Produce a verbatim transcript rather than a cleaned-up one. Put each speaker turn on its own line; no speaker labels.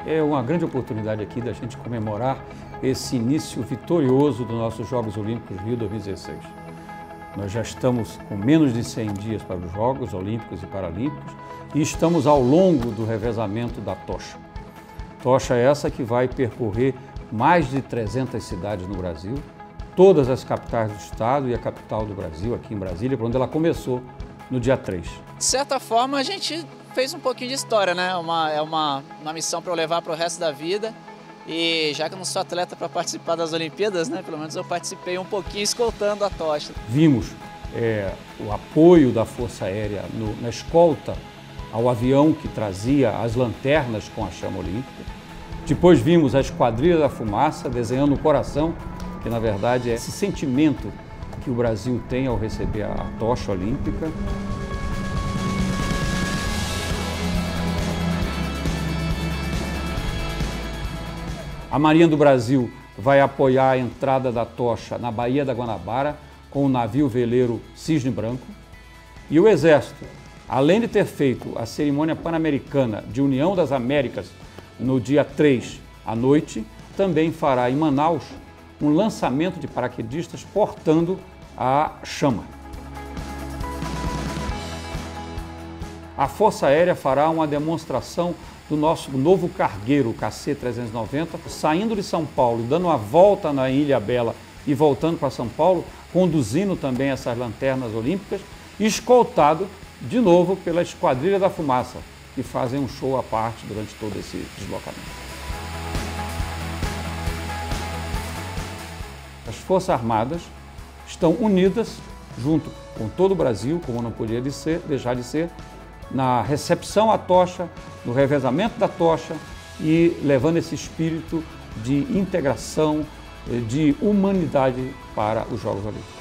É uma grande oportunidade aqui da gente comemorar esse início vitorioso dos nossos Jogos Olímpicos Rio dois mil e dezesseis. Nós já estamos com menos de cem dias para os Jogos Olímpicos e Paralímpicos e estamos ao longo do revezamento da tocha. Tocha essa que vai percorrer mais de trezentas cidades no Brasil, todas as capitais do estado e a capital do Brasil, aqui em Brasília, por onde ela começou no dia três.
De certa forma, a gente fez um pouquinho de história, né? Uma, é uma, uma missão para eu levar para o resto da vida. E já que eu não sou atleta para participar das Olimpíadas, né? Pelo menos eu participei um pouquinho escoltando a tocha.
Vimos é, o apoio da Força Aérea no, na escolta ao avião que trazia as lanternas com a chama olímpica. Depois vimos a Esquadrilha da Fumaça desenhando o coração, que na verdade é esse sentimento que o Brasil tem ao receber a tocha olímpica. A Marinha do Brasil vai apoiar a entrada da tocha na Baía da Guanabara com o navio veleiro Cisne Branco. E o Exército, além de ter feito a cerimônia pan-americana de União das Américas no dia três à noite, também fará em Manaus um lançamento de paraquedistas portando a chama. A Força Aérea fará uma demonstração do nosso novo cargueiro, o K C trezentos e noventa, saindo de São Paulo, dando uma volta na Ilhabela e voltando para São Paulo, conduzindo também essas lanternas olímpicas, e escoltado de novo pela Esquadrilha da Fumaça, que fazem um show à parte durante todo esse deslocamento. As Forças Armadas estão unidas, junto com todo o Brasil, como não podia de ser, deixar de ser, na recepção à tocha, no revezamento da tocha e levando esse espírito de integração, de humanidade para os Jogos Olímpicos.